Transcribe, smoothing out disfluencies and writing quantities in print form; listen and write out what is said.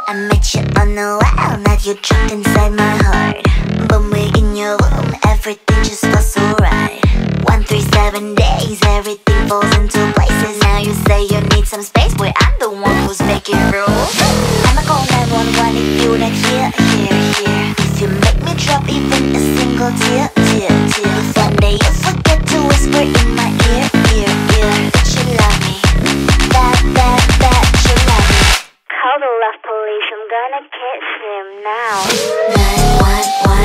I met you on the wild, now you're trapped inside my heart. But we're in your room, everything just feels so right. 137 days, everything falls into places. Now you say you need some space, boy, I'm the one who's making rules. I'ma call 911 if you not here. If you make me drop even a single tear. If one day you forget to whisper in my ear, that you love me, that you love me. Call the love police, I'm gonna catch him now. 911